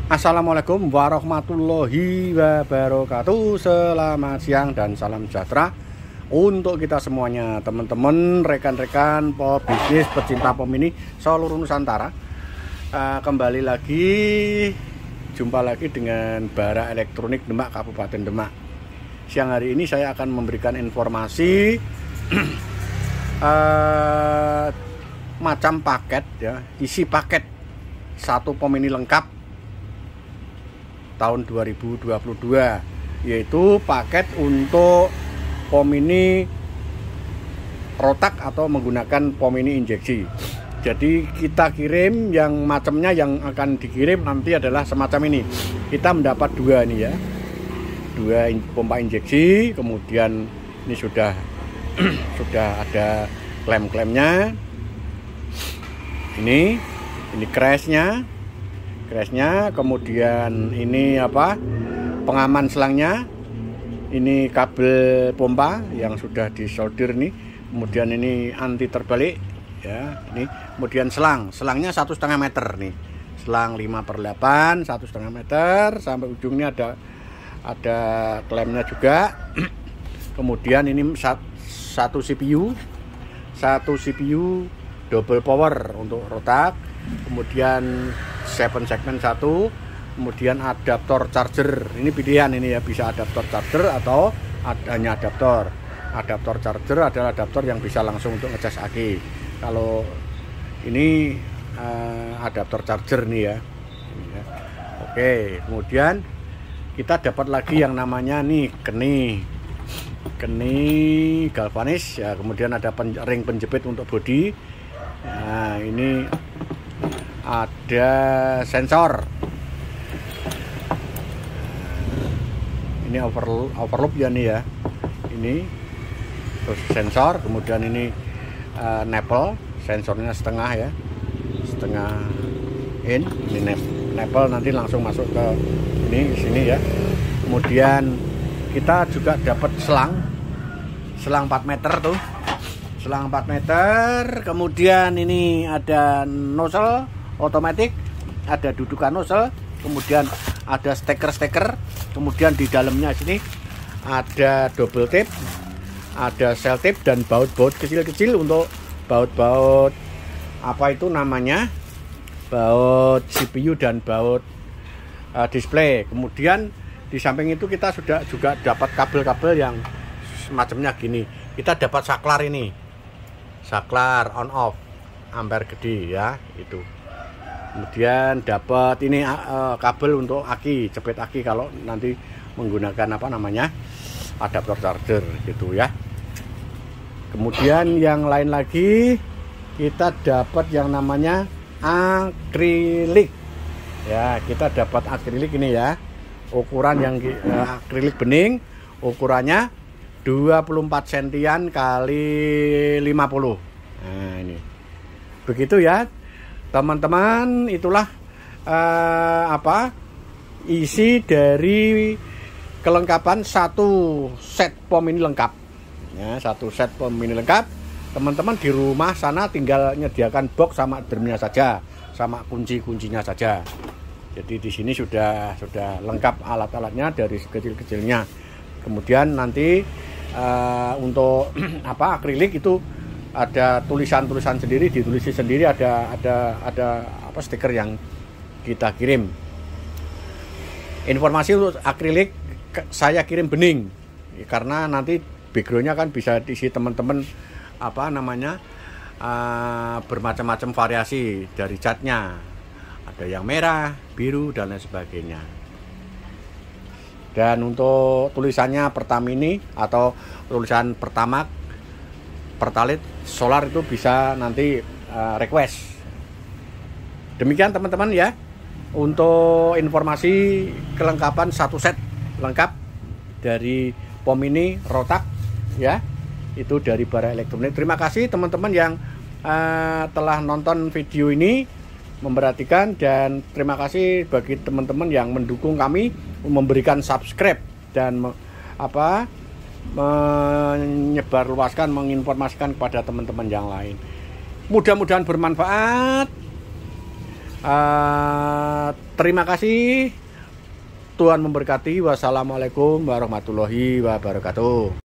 Assalamualaikum warahmatullahi wabarakatuh. Selamat siang dan salam sejahtera untuk kita semuanya, teman-teman, rekan-rekan pebisnis, pecinta pemini seluruh Nusantara. Kembali lagi, jumpa lagi dengan Bara Elektronik Demak, Kabupaten Demak. Siang hari ini saya akan memberikan informasi macam paket, ya, isi paket satu pemini lengkap tahun 2022, yaitu paket untuk pomini rotak atau menggunakan pomini injeksi. Jadi kita kirim yang macamnya, yang akan dikirim nanti adalah semacam ini. Kita mendapat dua nih ya, dua pompa injeksi, kemudian ini sudah sudah ada klem-klemnya, ini crashnya, kemudian ini pengaman selangnya, ini kabel pompa yang sudah disolder nih, kemudian ini anti terbalik ya, ini kemudian selangnya 1,5 meter nih, selang 5/8 1,5 meter sampai ujungnya ada klemnya juga. Kemudian ini satu CPU double power untuk rotak, kemudian 7 segmen 1, kemudian adaptor charger. Ini pilihan ini ya, bisa adaptor charger atau hanya adaptor. Adaptor charger adalah adaptor yang bisa langsung untuk ngecas aki. Kalau ini adaptor charger nih ya. Oke, kemudian kita dapat lagi yang namanya nih keni galvanis ya, kemudian ada ring penjepit untuk bodi. Nah, ini ada sensor, ini overloop ya nih ya, ini terus sensor, kemudian ini nipple, sensornya setengah ya, setengah ini nipple nanti langsung masuk ke sini ya. Kemudian kita juga dapat selang 4 meter tuh, selang 4 meter. Kemudian ini ada nozzle otomatis, ada dudukan nozzle, kemudian ada steker, kemudian di dalamnya sini ada double tip, ada cell tip dan baut-baut kecil-kecil untuk baut-baut baut CPU dan baut display. Kemudian di samping itu kita sudah juga dapat kabel-kabel yang semacamnya gini. Kita dapat saklar ini, saklar on off ampere gede ya itu. Kemudian dapat ini kabel untuk aki, jepit aki kalau nanti menggunakan adaptor charger gitu ya. Kemudian yang lain lagi kita dapat yang namanya akrilik ya, kita dapat akrilik ini ya, ukuran yang akrilik bening, ukurannya 24 sentian kali 50. Nah ini begitu ya teman-teman, itulah isi dari kelengkapan satu set pomini lengkap ya, satu set pomini lengkap. Teman-teman di rumah sana tinggal menyediakan box sama dermnya saja, sama kuncinya saja. Jadi di sini sudah lengkap alat-alatnya dari sekecil-kecilnya. Kemudian nanti untuk akrilik itu ada tulisan sendiri, ditulisi sendiri, ada stiker yang kita kirim. Informasi untuk akrilik saya kirim bening karena nanti backgroundnya kan bisa diisi teman-teman bermacam-macam variasi dari catnya, ada yang merah, biru dan lain sebagainya. Dan untuk tulisannya Pertamini atau tulisan Pertamax, Pertalite, Solar itu bisa nanti request. Demikian teman-teman ya, untuk informasi kelengkapan satu set lengkap dari pomini rotak ya, itu dari Bara Elektronik. Terima kasih teman-teman yang telah nonton video ini, memperhatikan, dan terima kasih bagi teman-teman yang mendukung kami, memberikan subscribe dan menyebarluaskan, menginformasikan kepada teman-teman yang lain. Mudah-mudahan bermanfaat. Terima kasih. Tuhan memberkati. Wassalamualaikum warahmatullahi wabarakatuh.